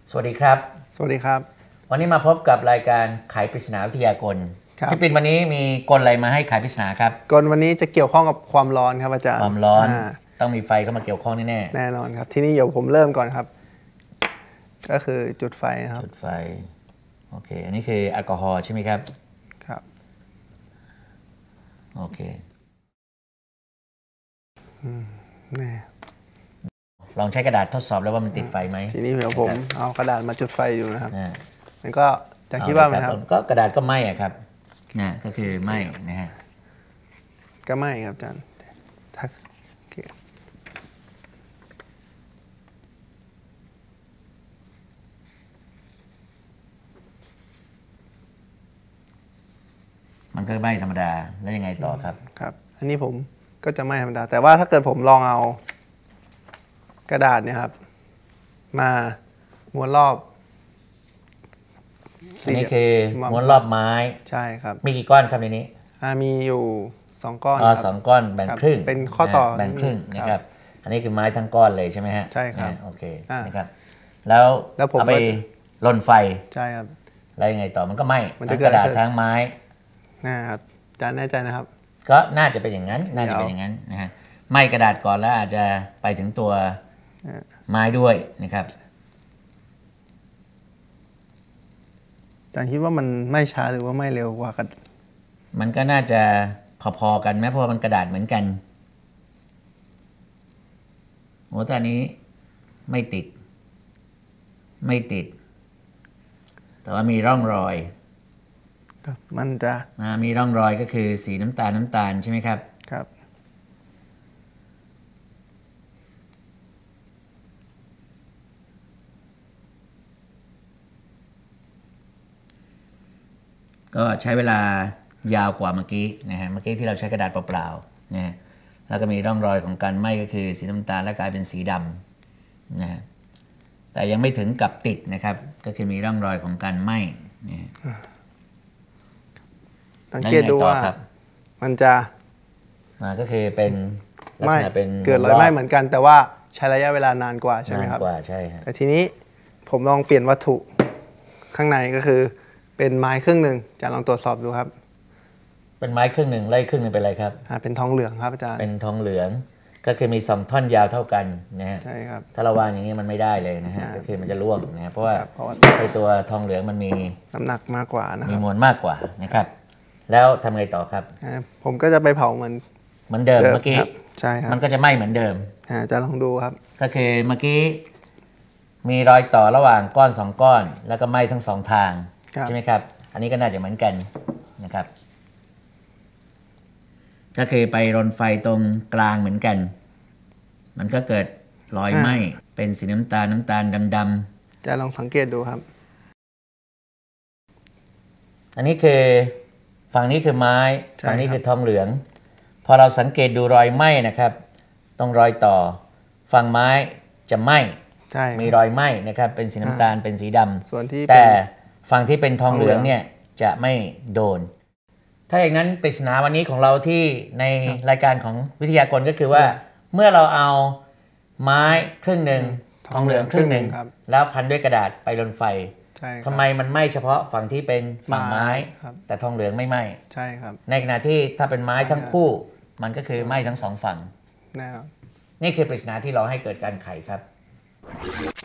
สวัสดีครับสวัสดีครับวันนี้มาพบกับรายการไขปริศนาวิทยากลพี่ปิ่นวันนี้มีกลอะไรมาให้ไขปริศนาครับกลวันนี้จะเกี่ยวข้องกับความร้อนครับอาจารย์ความร้อนต้องมีไฟเข้ามาเกี่ยวข้องแน่แน่นอนครับที่นี่เดี๋ยวผมเริ่มก่อนครับก็คือจุดไฟนะครับจุดไฟโอเคอันนี้คือแอลกอฮอล์ใช่ไหมครับครับโอเคแน่ลองใช้กระดาษทดสอบแล้วว่ามันติดไฟไหมทีนี้เดี๋ยวผมเอากระดาษมาจุดไฟอยู่นะครับมันก็จะคิดว่าไหมครับก็กระดาษก็ไหม้อะครับนะก็คือไหม้นะฮะก็ไหม้ครับอาจารย์มันก็ไหม้ธรรมดาแล้วยังไงต่อครับครับอันนี้ผมก็จะไหม้ธรรมดาแต่ว่าถ้าเกิดผมลองเอากระดาษเนี่ยครับมาม้วนรอบอันนี้คือม้วนรอบไม้ใช่ครับมีกี่ก้อนครับในนี้มีอยู่2 ก้อน 2 ก้อนแบ่งครึ่งเป็นข้อต่อแบ่งครึ่งนะครับอันนี้คือไม้ทั้งก้อนเลยใช่ไหมฮะใช่ครับโอเคนะครับแล้วเอาไปลนไฟใช่ครับแล้วยังไงต่อมันก็ไหม้ทั้งกระดาษทั้งไม้นะครับอาจารย์แน่ใจนะครับก็น่าจะเป็นอย่างนั้นน่าจะเป็นอย่างนั้นนะฮะไหม้กระดาษก่อนแล้วอาจจะไปถึงตัวไม้ด้วยนะครับอาจารย์คิดว่ามันไม่ช้าหรือว่าไม่เร็วกว่ากันมันก็น่าจะพอๆกันไหมเพราะว่ามันกระดาษเหมือนกันโอ้แต่อันนี้ไม่ติดแต่ว่ามีร่องรอยมันจะมีร่องรอยก็คือสีน้ำตาลใช่ไหมครับครับก็ใช้เวลายาวกว่าเมื่อกี้นะฮะเมื่อกี้ที่เราใช้กระดาษเปล่าๆนะฮะแล้วก็มีร่องรอยของการไหม้ก็คือสีน้ำตาลและกลายเป็นสีดำนะฮะแต่ยังไม่ถึงกับติดนะครับก็คือมีร่องรอยของการไหม้นะสังเกตดูว่ามันจะก็คือเป็นลักษณะเป็นเกิดรอยไหม้เหมือนกันแต่ว่าใช้ระยะเวลานานกว่าใช่ไหมครับนานกว่าใช่ครับแต่ทีนี้ผมลองเปลี่ยนวัตถุข้างในก็คือเป็นไม้ครึ่งหนึ่งจะลองตรวจสอบดูครับเป็นไม้ครึ่งหนึ่งไล่ครึ่งหนึ่งเป็นอะไรครับเป็นทองเหลืองครับอาจารย์เป็นทองเหลืองก็คือมี2 ท่อนยาวเท่ากันนะฮะใช่ครับถ้าเราวางอย่างนี้มันไม่ได้เลยนะฮะก็คือมันจะร่วงนะเพราะว่าไอตัวทองเหลืองมันมีน้ำหนักมากกว่านะมีมวลมากกว่านะครับแล้วทำไงต่อครับผมก็จะไปเผาเหมือนเดิมเมื่อกี้ใช่ครับมันก็จะไหม้เหมือนเดิมจะลองดูครับก็คือเมื่อกี้มีรอยต่อระหว่างก้อน2 ก้อนแล้วก็ไหม้ทั้ง2 ทางใช่ไหมครับอันนี้ก็น่าจะเหมือนกันนะครับก็คือไปรนไฟตรงกลางเหมือนกันมันก็เกิดรอยไหม้เป็นสีน้ำตาลดำๆจะลองสังเกตดูครับอันนี้คือฝั่งนี้คือไม้ฝั่งนี้คือทองเหลืองพอเราสังเกตดูรอยไหม้นะครับตรงรอยต่อฝั่งไม้จะไหม้มีรอยไหม้นะครับเป็นสีน้ำตาลเป็นสีดำส่วนที่แต่ฝั่งที่เป็นทองเหลืองเนี่ยจะไม่โดนถ้าอย่างนั้นปริศนาวันนี้ของเราที่ในรายการของวิทยากรก็คือว่าเมื่อเราเอาไม้ครึ่งหนึ่งทองเหลืองครึ่งหนึ่งแล้วพันด้วยกระดาษไปรนไฟทำไมมันไหม้เฉพาะฝั่งที่เป็นฝั่งไม้แต่ทองเหลืองไม่ไหม้ใช่ครับในขณะที่ถ้าเป็นไม้ทั้งคู่มันก็คือไหม้ทั้ง2 ฝั่งแน่นอนนี่คือปริศนาที่เราให้เกิดการไขครับ